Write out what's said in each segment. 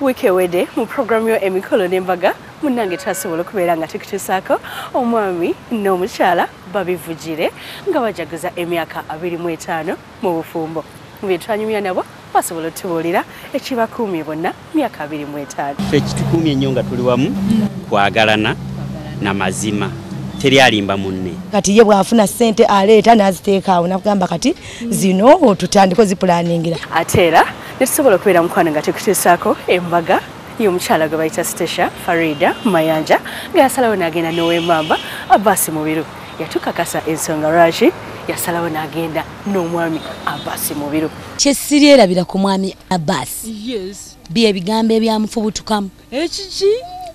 wiki wede mu program yo emikolo n'embaga munange tasobola kubeera nga tukutusaako omwami n'omukyala babivugire nga bajaguza emyaka 25 mu bufumbo. Mu byetwanyumya nabo basobola otubuulira ekibakuumye bonna myaka 25. Ekitukuumye ennyo nga tuli wamu kwagalana na mazima. Teri alimba munne. Kati ye bwafuna ssente aleeta n'aziteeka awo nakugamba kati zino tutandiko zipulaningira. Ate era netusobola okubeera mukwano nga tukutuusaako embaga y'omukyala gwe bayita Stesha Farida Mayanja nga yasalawo n'agenda n'ow'Emmamba Abbas Mubiru. Yatukakasa ensonga lwaki yasalawo n'agenda n'omwami Abbas Mubiru. Kyesirierabira ku mwami Abbas. Yes. Bye bigambo ebyamufubutukamu. Ekiki?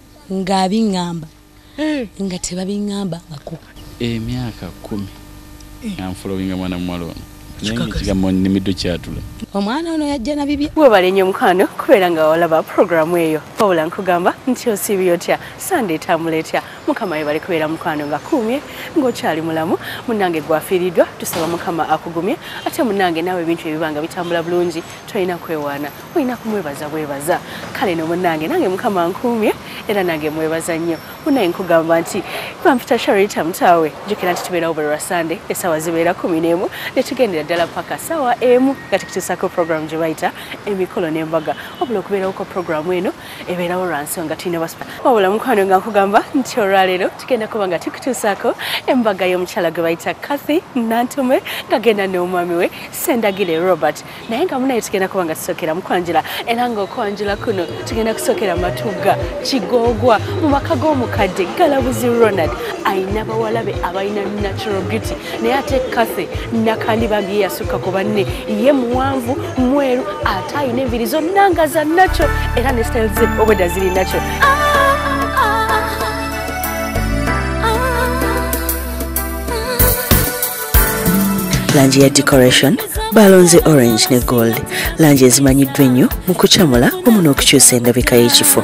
Nga biŋŋamba. Nga tebabiŋŋamba ngako. Emyaka 10. Amfollowinga mwana muwala ono. Kigambo n'emiddo kyatula. Omwana ono yajja na bibye. Webale nnyo mukwano kubeera nga walaba programu eyo. Wabula nkugamba nti osiibye otya Sunday tambula etya. Mukama yebale kubeera mukwano nga kuumye ng'okyali mulamu. Munnange gwafiiriddwa tusaba Mukama akugumye. Ate munnange naawe ebintu ebibanga bitambula bulungi tolina kwewaana. Olina kumwebaza bwebaza. Kale no munnange nange Mukama nkuumye era nange mwebaza nnyo. Munnange nkugamba nti bampita Charity Mutaawe jjukira nti tubeerawo buli lwa Sunday essaawa zibeera 11 ne tugendera ddala paka ssaawa emu nga tukutuusaako program gye bayita emikolo n'embaga. Wabula okubeerawo kwa programu eno ebeerawo lwa nsonga tulina basipa. Wabula mukwano nga nkugamba nti olwaleero tugenda kuba nga tukutuusaako embaga y'omukyala gwe bayita Kathy Nantume ng'agenda n'omwami we Sendagire Robert. Naye nga munaye tugenda kuba nga tusookera mu kwanjula era ng'okwanjula kuno tugenda kusookera Matuga Kigoogwa mu maka g'omukadde Galabuzi Ronald ayina bawalabe abalina natural beauty naye ate Kathy nakandi bambi yasukka ku banne ye muwanvu mweru ate ayina enviri zonna nga za nacho era ne style ze obwedda ziri nacho. Langi ya decoration balonze orange ne gold. Langi ezimanyiddwa ennyo mu kucamula wamu n'okukyusa endabika y'ekifo.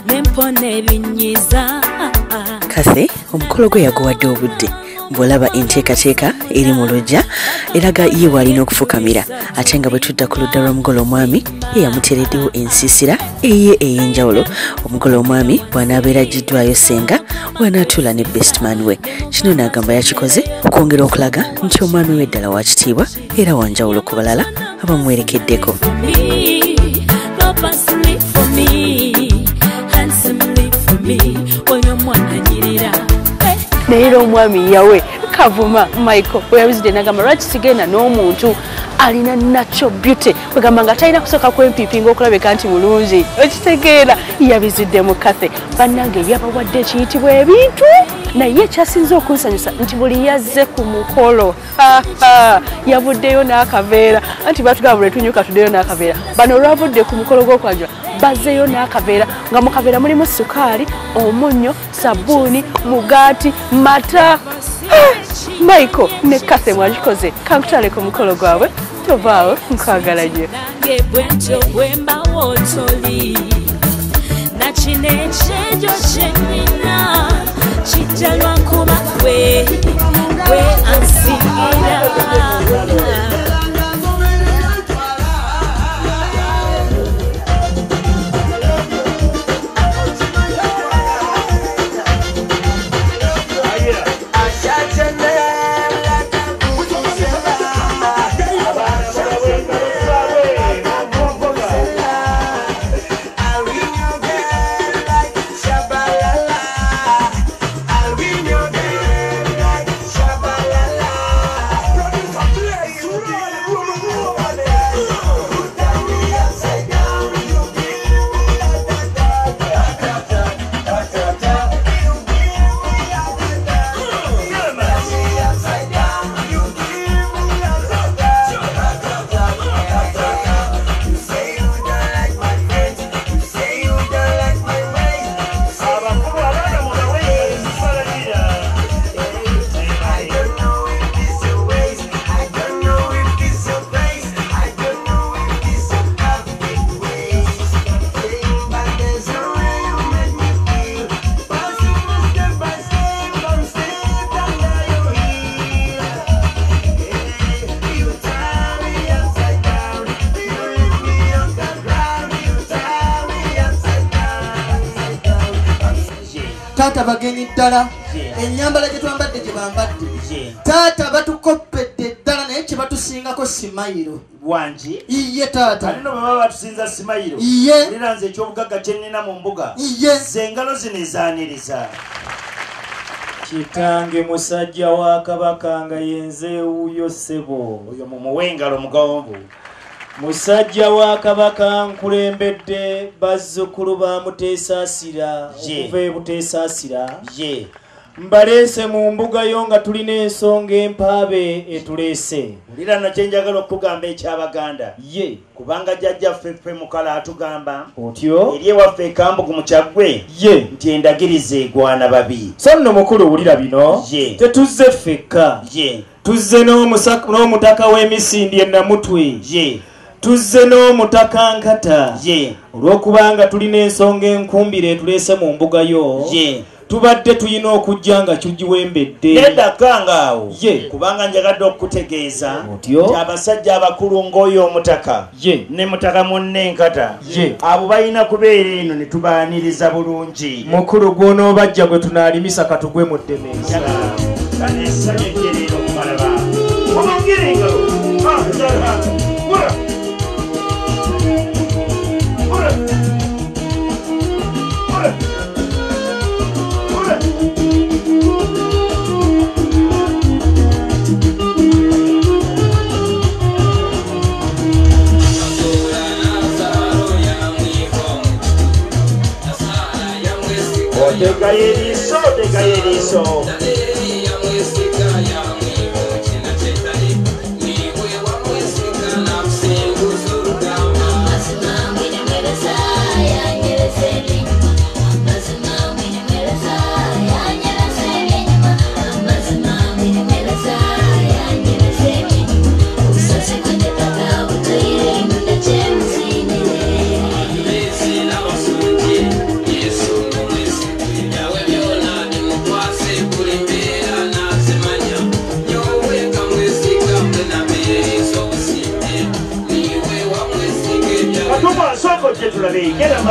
Kathy omukolo gwe yaguwadde obudde. Bw'olaba enteekateeka eri mu lujja eraga ye w'alina okufukamira ate nga bwe tudda ku ludda lw'omugole omwami ye yamuteereddewo ensiisira eye ey'enjawulo. Omugole omwami bw'anaabeera aggiddwayo senga bw'anaatuula ne bestman we. Kino n'agamba yakikoze okwongera okulaga nti omwami we ddala wa kitiibwa era wanjawulo ku balala abamuwerekeddeko. Naye omwami yawe Kavuma Michael bwe yabizidde n'agamba lwaki sigenda n'omuntu alina natural beauty kwegamba nga talina kusooka kwempipinga okulabeka nti mulungi ekitegeera yabizidde mu Kathy. Bannange yabawadde ekiyitibwa ebintu naye ekyasinze okunsanyusa nti buli yazze ku mukolo yavuddeyo n'akaveera anti batugamba bwe tunyuka tuddeyo n'akaveera. Bano olwavudde ku mukolo gw'okwanjula bazzeyo n'akaveera nga mu kaveera mulimu sukaali, omunnyo, sabbuuni, mugaati, mata. Michael ne Kathy mwagikoze kankutale ku mukolo gwabwe tovaawo nkwagala nnyo. taata bagenyi ddala ennyambala gye twambadde gye bambadde taata batukoppedde ddala naye kye batusingako simayiro wangi iye taata alino bwe baba batusinza simayiro iye olira nze ekyobugagga kye nnina mu mbuga iye zengalo zino ezaaniriza kitange musajja wa kabaka nga yenze wuyo ssebo oyo mumuwe engalo mugawombu musajja wa kabaka nkulembedde bazzukulu ba Muteesaasira okuva e Buteesaasira mbaleese mu mbuga yo nga tulina ensonga empaabe etuleese olira no kye njagala okugamba eky'Abaganda ye kubanga jjajjaffe ffe mukala atugamba otyo eri ewaffe ekambugu mu kyaggwe ye nti endagiriza egwana babi so nno mukulu wulira bino tetuzze ffekka tuzze n'omutaka w'emisindi e Namutwe tuzze n'omutaka Nkata olw'okubanga tulina ensonga enkumbire etuleese mu mbuga yo tubadde tuyina okujja nga tugiwembedde neddakanga awo kubanga njagadde okutegeeza nti abasajja abakulu ng'oyo omutaka ne mutaka munne Nkata abo balina kubeera eno ne tubaaniriza bulungi mukulu gw'onoobajja gwe tunaalimisa katugwe mu ddemeeza Tegayeriso Get a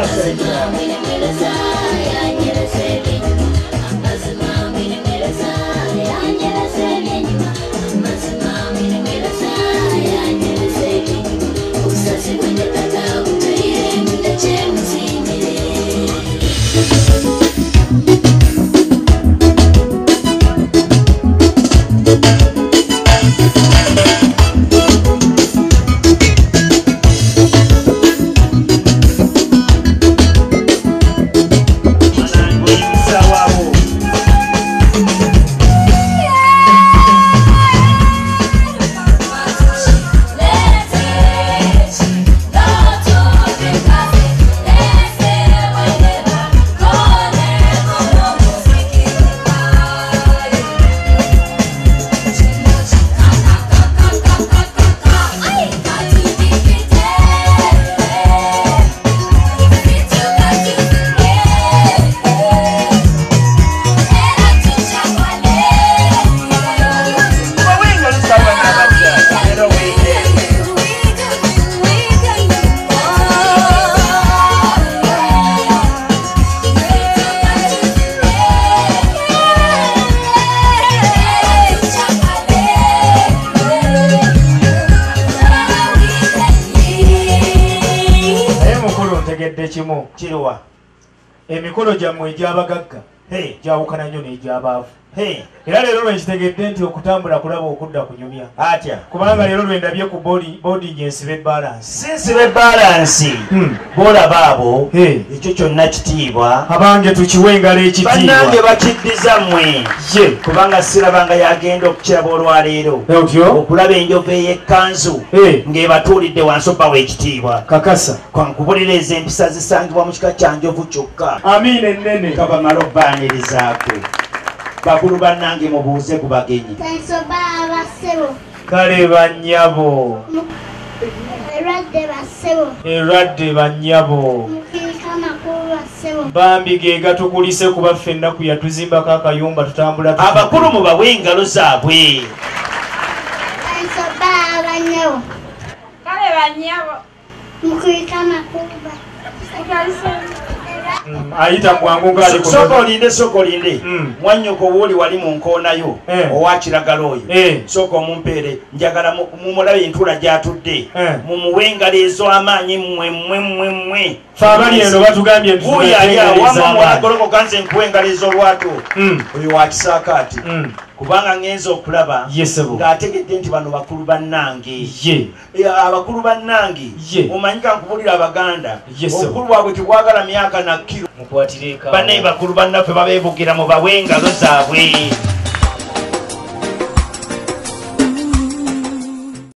Kiruwa emikolo gyammwe egy'abagagga gyawukana nnyo n'egy'abaavu era leero lwenkitegedde nti okutambula kulaba okudda kunyumya atya kubanga leero lwendabye ku boarding ensibe balansi sinsibe balansi bolaba abo ekyo kyonna kitiibwa abange tukiwe engalo ekitiibwa bannange bakiddiza mmwe kubanga sirabanga yagenda okukiraba olwaleero okulaba enjovu ey'ekkanzu ng'ebatuulidde wansi obbawa ekitiibwa kakasa kwankubuliriza empisa zisangibwa mu kika kya njovu kyokka amiina ennene kabamala obbaanirizaako bakulu bannange mubuuze ku bagenyi kale bannyabo erwadde bannyabo bambi ge gatukulise kuba ffe ennaku yatuzimbako akayumba tutambula abakulu mubawe engalo zaabwe ayita bwangu ngali ko sokolinde mwanyoko woli wali mu nkoonayo owa kiragala oyo soko mumpeere njagala mumulabe entula gyatudde mumuwenga lezo amaanyi mmwe fabali eno batugambye wamamwagoloko ganze nkuwenga lezo olwatu oyo wa kisaakaati kubanga ngenza okulaba ng'ategedde nti bano bakulu bannange abakulu bannange omanyika nkubulira abaganda obukulu bwabwe tebwagala myaka na kiro bannaye bakulu bannaffe babeebugira mu bawengalo zaabwe